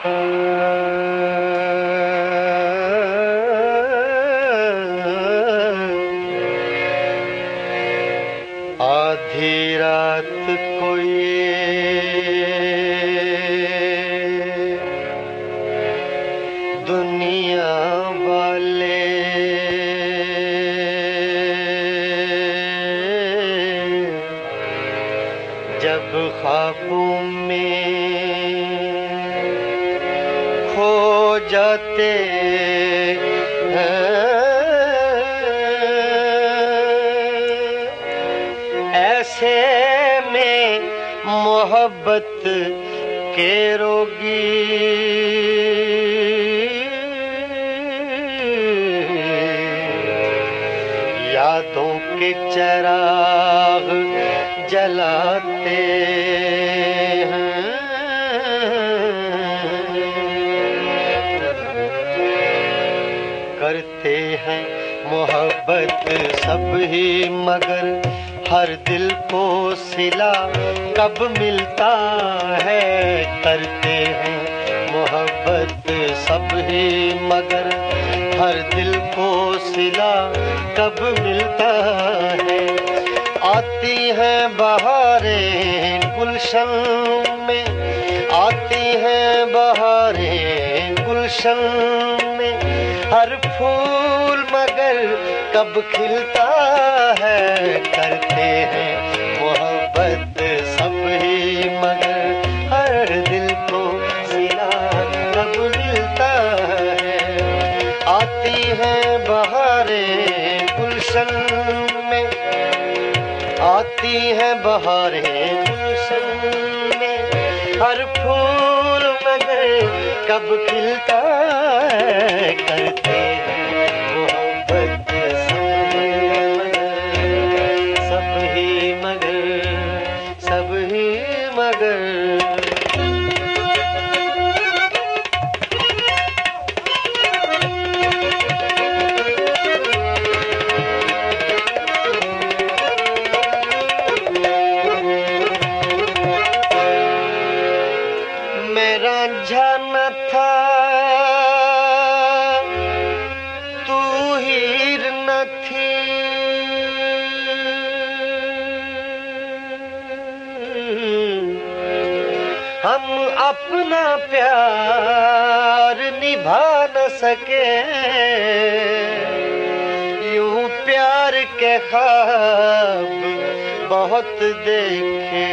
आधी रात को ये दुनिया वाले जब ख्वाबों में खो जाते हैं, ऐसे में मोहब्बत के रोगी यादों के चिराग जलाते हैं। करते हैं मोहब्बत सब ही मगर हर दिल को सिला कब मिलता है। करते हैं मोहब्बत सब ही मगर हर दिल को सिला कब मिलता है। आती हैं बहारें गुलशन में, आती हैं बहारें गुलशन में, हर फूल मगर कब खिलता है। करते हैं मोहब्बत सब ही मगर हर दिल को सिला कब मिलता है। आती हैं बहारें गुलशन में, आती हैं बहारें गुलशन में, हर फूल मगर कब खिलता है। करते हैं मोहब्बत सब ही मगर सब ही मगर। मेरा जाना था तू हीर न थी, हम अपना प्यार निभा न सके। यूं प्यार के ख्वाब बहुत देखे,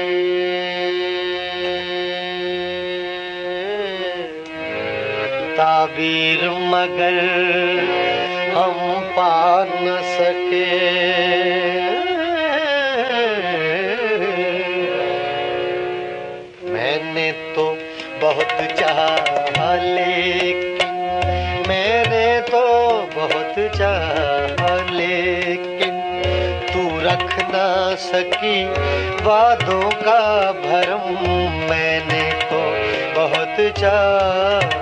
ताबीर मगर हम पा न सके। मैंने तो बहुत चाहा लेकिन, मैंने तो बहुत चाहा लेकिन तू रख ना सकी वादों का भरम। मैंने तो बहुत चाहा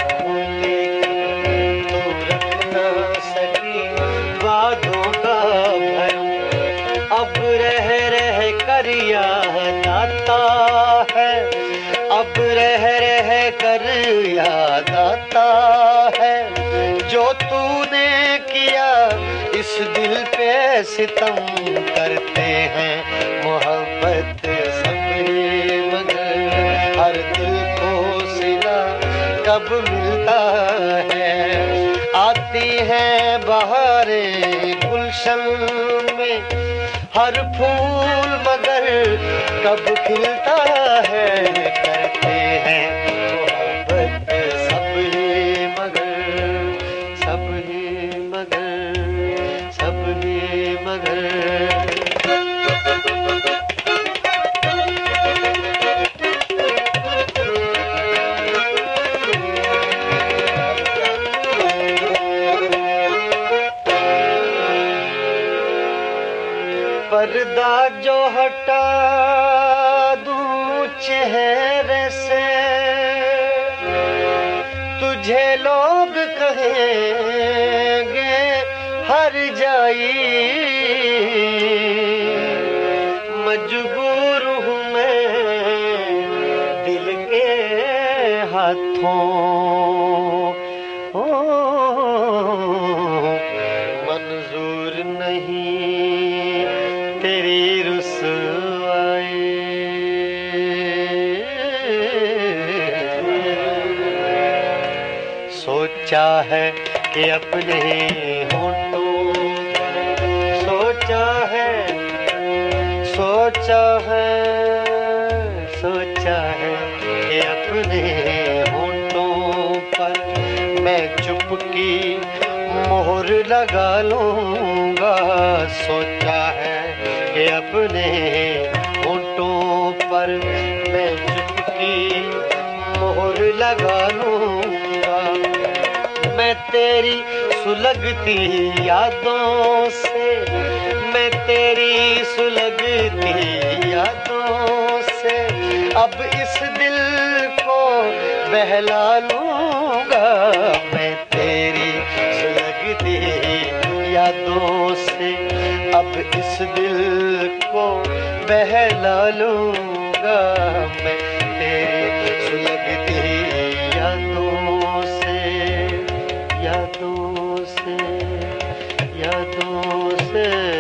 कर याद आता है, अब रह रह कर याद आता है। जो तूने किया इस दिल पे सितम, करते हैं मोहब्बत सब ही मगर हर दिल को सिला कब मिलता है। आती हैं बहारें गुलशन में, हर फूल मगर कब खिलता है। करते हैं मोहब्बत सब ही मगर सब ही मगर सब ही मगर। पर्दा जो हटा दूं चेहरे से, तुझे लोग कहेंगे हर जाई। मजबूर हूँ मैं दिल के हाथ होठों ओ, मंजूर नहीं तेरी रुसवाई। सोचा है कि अपने होठों, सोचा है, सोचा है, सोचा है कि अपने होठों पर मैं चुपकी मोहर लगा लूंगा। सोचा है कि अपने होठों पर मैं चुपकी मोहर लगा लूंगा। मैं तेरी सुलगती यादों से, मैं तेरी सुलगती यादों से अब इस दिल को बहला लूंगा। मैं तेरी सुलगती यादों से अब इस दिल को बहला लूंगा। मैं तेरी सुलगती यादों से, यादों से, यादों से